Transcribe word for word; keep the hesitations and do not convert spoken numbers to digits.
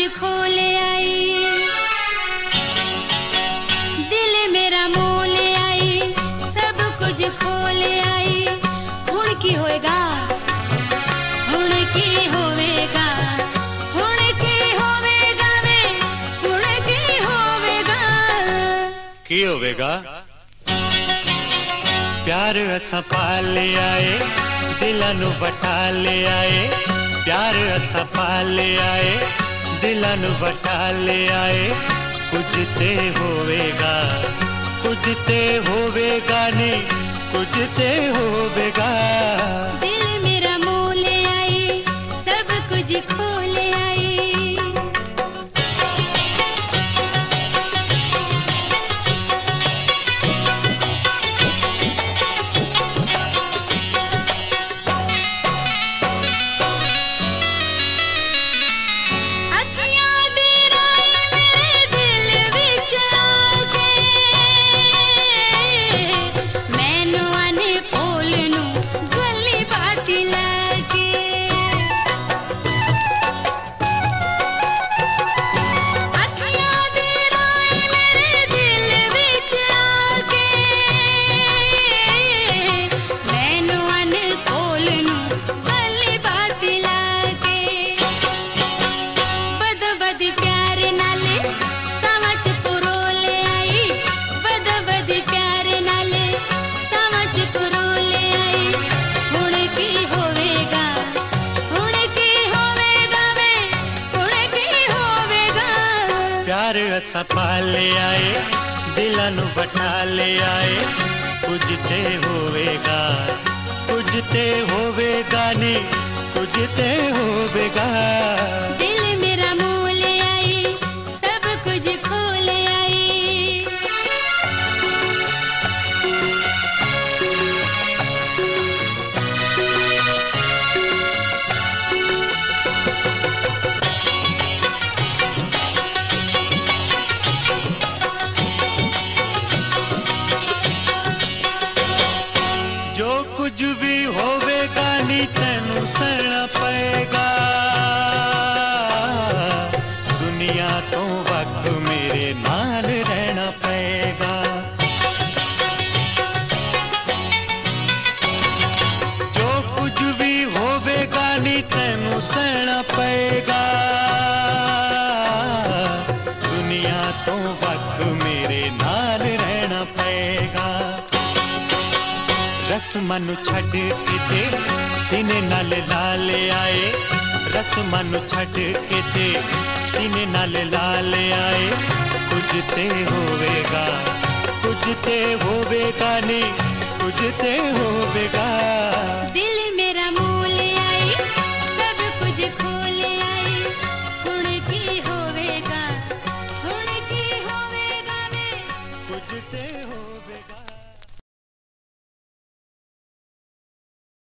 खोल आई, दिल मेरा मोल आई, सब कुछ खोल आई। हुण की होएगा, हुण की होवेगा, हुण की होवेगा वे, हुण की होवेगा। की होवेगा? प्यार असा पाल आए, दिलां नू वठा ले आए। प्यार असा पाल आए, दिलां नू वठा ले आए। कुछ ते होवेगा, कुछ ते होवेगा नी, कुछ ते होवेगा। दिल मेरा मोल आई, सब कुछ खोल आई। प्यार असा पाल आए, दिलां नू वठा ले आए। कुछ ते होवेगा, कुछ ते होवेगा नी, कुछ ते होवेगा। दिल मेरा मोल आई, सब कुछ खोल आई। जो कुछ भी होवेगा नी तैनू सहना पएगा। दुनिया तो वक्त मेरे नाल रहना पएगा। जो कुछ भी होवेगा नी तैनू सहना पएगा। दुनिया तो वक्त मेरे नाल रहना पएगा। रस्मां नू छड्ड के ते सीने नाल ला ले आए। रस्मां नू छड्ड के ते सीने नाल ला ले आए। कुछ ते होवेगा, कुछ ते होवेगा नी, कुछ ते होवेगा। दिल